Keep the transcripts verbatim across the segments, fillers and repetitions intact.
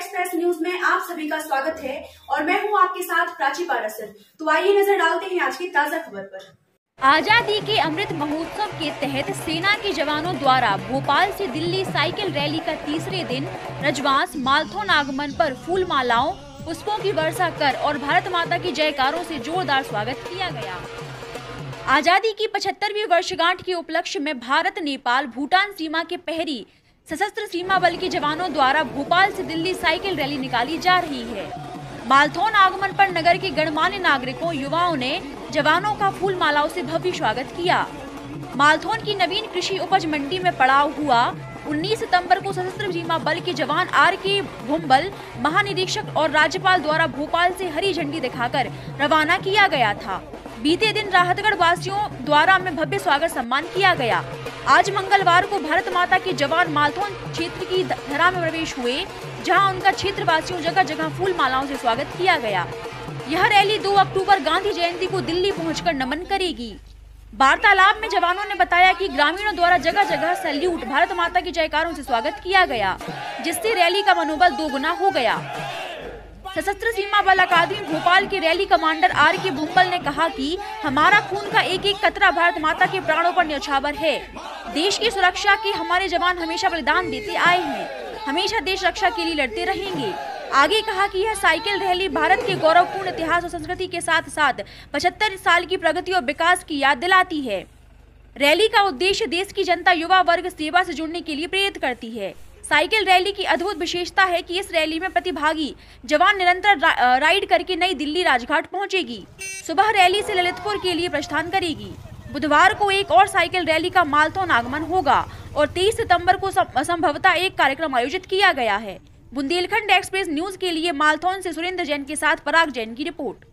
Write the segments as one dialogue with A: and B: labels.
A: Express news में आप सभी का स्वागत है और मैं हूं आपके साथ प्राची पारसर। तो आइए नजर डालते हैं आज की ताजा खबर पर।
B: आजादी के अमृत महोत्सव के तहत सेना के जवानों द्वारा भोपाल से दिल्ली साइकिल रैली का तीसरे दिन रजवांस मालथौन आगमन पर फूल मालाओं पुष्पों की वर्षा कर और भारत माता की जयकारों से जोरदार स्वागत किया गया। आजादी की पचहत्तरवीं वर्षगांठ के उपलक्ष्य में भारत नेपाल भूटान सीमा के पहरी सशस्त्र सीमा बल के जवानों द्वारा भोपाल से दिल्ली साइकिल रैली निकाली जा रही है। मालथौन आगमन पर नगर के गणमान्य नागरिकों युवाओं ने जवानों का फूल मालाओं से भव्य स्वागत किया। मालथौन की नवीन कृषि उपज मंडी में पड़ाव हुआ। उन्नीस सितंबर को सशस्त्र सीमा बल के जवान आर के भुम्बल महानिरीक्षक और राज्यपाल द्वारा भोपाल से हरी झंडी दिखाकर रवाना किया गया था। बीते दिन राहतगढ़ वासियों द्वारा में भव्य स्वागत सम्मान किया गया। आज मंगलवार को भारत माता के जवान मालथौन क्षेत्र की धरा में प्रवेश हुए, जहां उनका क्षेत्र वासियों जगह जगह फूल मालाओं से स्वागत किया गया। यह रैली दो अक्टूबर गांधी जयंती को दिल्ली पहुंचकर नमन करेगी। वार्तालाप में जवानों ने बताया कि ग्रामीणों द्वारा जगह जगह सैल्यूट भारत माता की जयकारों से स्वागत किया गया, जिससे रैली का मनोबल दोगुना हो गया। सशस्त्र सीमा बल अकादमी भोपाल के रैली कमांडर आर के भुम्बल ने कहा कि हमारा खून का एक एक कतरा भारत माता के प्राणों पर न्यौछावर है। देश की सुरक्षा के हमारे जवान हमेशा बलिदान देते आए हैं, हमेशा देश रक्षा के लिए लड़ते रहेंगे। आगे कहा कि यह साइकिल रैली भारत के गौरवपूर्ण इतिहास और संस्कृति के साथ साथ पचहत्तर साल की प्रगति और विकास की याद दिलाती है। रैली का उद्देश्य देश की जनता युवा वर्ग सेवा से जुड़ने के लिए प्रेरित करती है। साइकिल रैली की अद्भुत विशेषता है कि इस रैली में प्रतिभागी जवान निरंतर रा, राइड करके नई दिल्ली राजघाट पहुंचेगी। सुबह रैली से ललितपुर के लिए प्रस्थान करेगी। बुधवार को एक और साइकिल रैली का मालथौन आगमन होगा और तेईस सितंबर को संभवतः एक कार्यक्रम आयोजित किया गया है। बुंदेलखंड एक्सप्रेस न्यूज के लिए मालथौन से सुरेंद्र जैन के साथ पराग जैन की रिपोर्ट।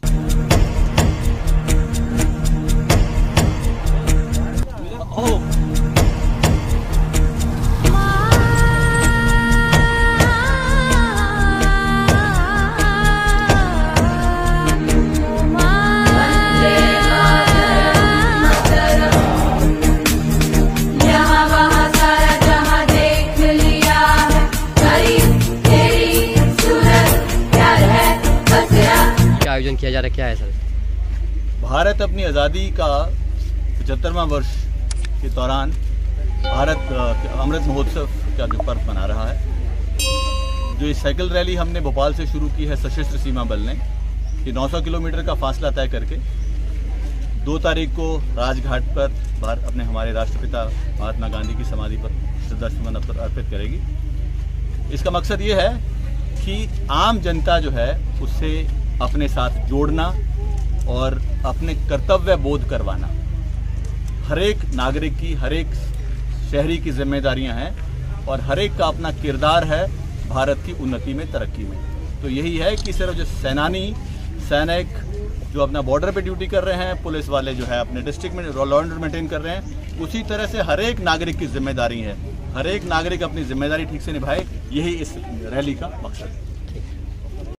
C: आयोजन किया जा रहा है, क्या है सर?
D: भारत अपनी आज़ादी का पचहत्तरवां वर्ष के दौरान भारत अमृत महोत्सव का जो पर्व मना रहा है। जो ये साइकिल रैली हमने भोपाल से शुरू की है सशस्त्र सीमा बल ने, ये नौ सौ किलोमीटर का फासला तय करके दो तारीख को राजघाट पर भारत अपने हमारे राष्ट्रपिता महात्मा गांधी की समाधि पर श्रद्धासुमन अर्पित करेगी। इसका मकसद ये है कि आम जनता जो है उससे अपने साथ जोड़ना और अपने कर्तव्य बोध करवाना हर एक नागरिक की, हर एक शहरी की जिम्मेदारियां हैं और हर एक का अपना किरदार है भारत की उन्नति में, तरक्की में। तो यही है कि सिर्फ जो सेनानी सैनिक जो अपना बॉर्डर पे ड्यूटी कर रहे हैं, पुलिस वाले जो है अपने डिस्ट्रिक्ट में लॉ एंड ऑर्डर मेंटेन कर रहे हैं, उसी तरह से हर एक नागरिक की जिम्मेदारी है। हर एक नागरिक अपनी जिम्मेदारी ठीक से निभाए, यही इस रैली का मकसद है।